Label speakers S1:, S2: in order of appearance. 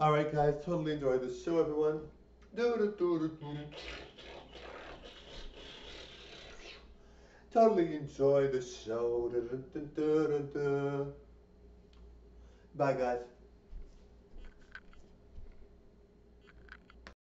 S1: Alright guys, totally enjoyed the show everyone. Totally enjoy the show. Bye guys.